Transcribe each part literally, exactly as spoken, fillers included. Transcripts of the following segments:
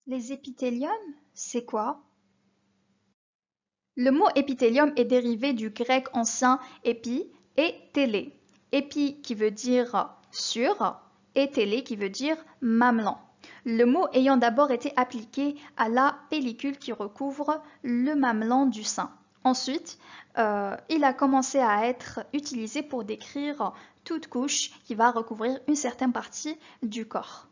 Les épithéliums, c'est quoi? Le mot épithélium est dérivé du grec ancien épi et télé. Épi qui veut dire sur et télé qui veut dire mamelon. Le mot ayant d'abord été appliqué à la pellicule qui recouvre le mamelon du sein. Ensuite, euh, il a commencé à être utilisé pour décrire toute couche qui va recouvrir une certaine partie du corps.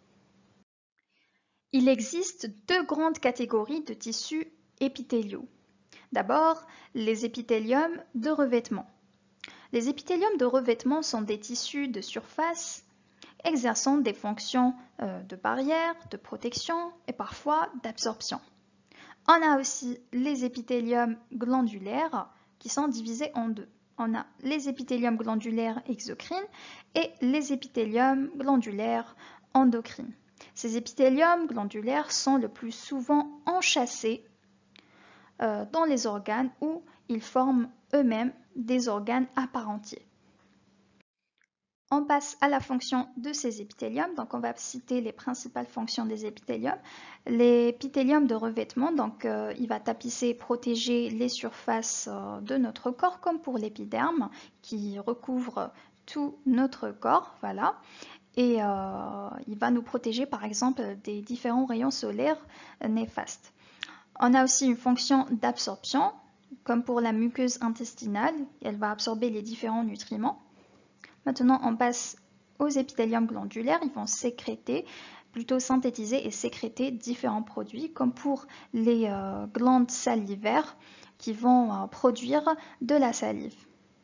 Il existe deux grandes catégories de tissus épithéliaux. D'abord, les épithéliums de revêtement. Les épithéliums de revêtement sont des tissus de surface exerçant des fonctions euh, de barrière, de protection et parfois d'absorption. On a aussi les épithéliums glandulaires qui sont divisés en deux. On a les épithéliums glandulaires exocrines et les épithéliums glandulaires endocrines. Ces épithéliums glandulaires sont le plus souvent enchâssés euh, dans les organes où ils forment eux-mêmes des organes à part entière. On passe à la fonction de ces épithéliums. Donc, on va citer les principales fonctions des épithéliums. L'épithélium de revêtement, donc, euh, il va tapisser et protéger les surfaces euh, de notre corps, comme pour l'épiderme, qui recouvre tout notre corps. Voilà. Et euh, il va nous protéger, par exemple, des différents rayons solaires néfastes. On a aussi une fonction d'absorption, comme pour la muqueuse intestinale. Elle va absorber les différents nutriments. Maintenant, on passe aux épithéliums glandulaires. Ils vont sécréter, plutôt synthétiser et sécréter différents produits, comme pour les euh, glandes salivaires qui vont euh, produire de la salive.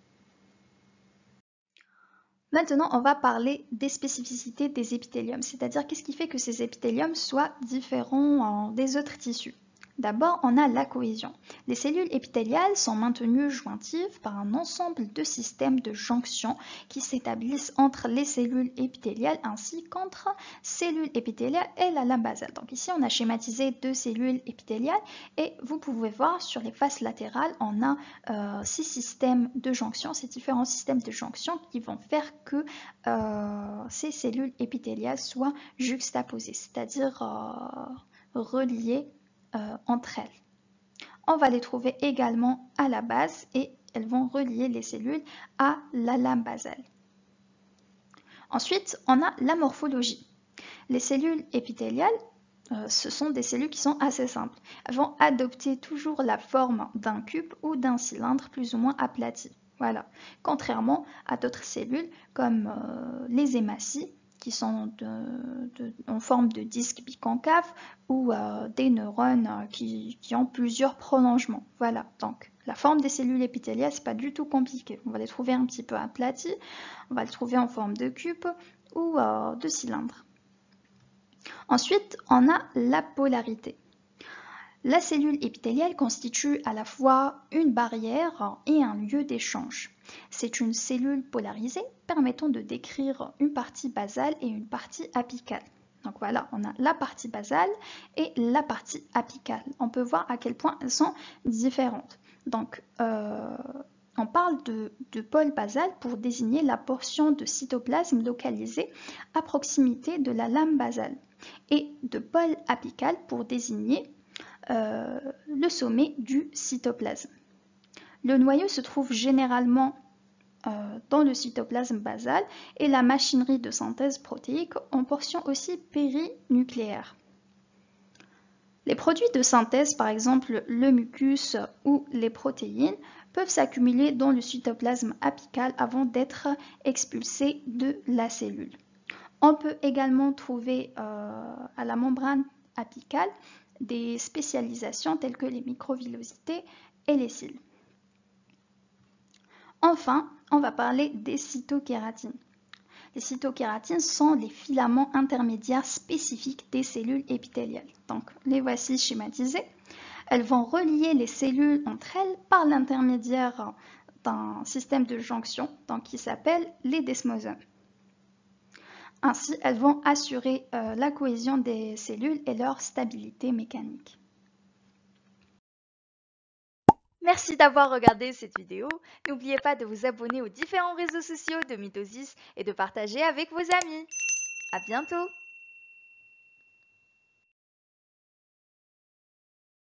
Maintenant, on va parler des spécificités des épithéliums, c'est-à-dire qu'est-ce qui fait que ces épithéliums soient différents euh, des autres tissus. D'abord, on a la cohésion. Les cellules épithéliales sont maintenues jointives par un ensemble de systèmes de jonction qui s'établissent entre les cellules épithéliales ainsi qu'entre cellules épithéliales et la lame basale. Donc ici, on a schématisé deux cellules épithéliales et vous pouvez voir sur les faces latérales, on a euh, six systèmes de jonction, ces différents systèmes de jonction qui vont faire que euh, ces cellules épithéliales soient juxtaposées, c'est-à-dire euh, reliées Euh, entre elles. On va les trouver également à la base et elles vont relier les cellules à la lame basale. Ensuite, on a la morphologie. Les cellules épithéliales, euh, ce sont des cellules qui sont assez simples. Elles vont adopter toujours la forme d'un cube ou d'un cylindre plus ou moins aplati. Voilà. Contrairement à d'autres cellules comme euh, les hématies, qui sont de, de, en forme de disque biconcave ou euh, des neurones euh, qui, qui ont plusieurs prolongements. Voilà, donc la forme des cellules épithéliales, c'est pas du tout compliqué. On va les trouver un petit peu aplaties, on va les trouver en forme de cube ou euh, de cylindre. Ensuite, on a la polarité. La cellule épithéliale constitue à la fois une barrière et un lieu d'échange. C'est une cellule polarisée permettant de décrire une partie basale et une partie apicale. Donc voilà, on a la partie basale et la partie apicale. On peut voir à quel point elles sont différentes. Donc, euh, on parle de, de pôle basal pour désigner la portion de cytoplasme localisée à proximité de la lame basale et de pôle apical pour désigner Euh, le sommet du cytoplasme. Le noyau se trouve généralement euh, dans le cytoplasme basal et la machinerie de synthèse protéique en portion aussi périnucléaire. Les produits de synthèse, par exemple le mucus ou les protéines, peuvent s'accumuler dans le cytoplasme apical avant d'être expulsés de la cellule. On peut également trouver euh, à la membrane apicale des spécialisations telles que les microvillosités et les cils. Enfin, on va parler des cytokératines. Les cytokératines sont les filaments intermédiaires spécifiques des cellules épithéliales. Donc, les voici schématisées. Elles vont relier les cellules entre elles par l'intermédiaire d'un système de jonction donc, qui s'appelle les desmosomes. Ainsi, elles vont assurer euh, la cohésion des cellules et leur stabilité mécanique. Merci d'avoir regardé cette vidéo. N'oubliez pas de vous abonner aux différents réseaux sociaux de Mitosis et de partager avec vos amis. À bientôt!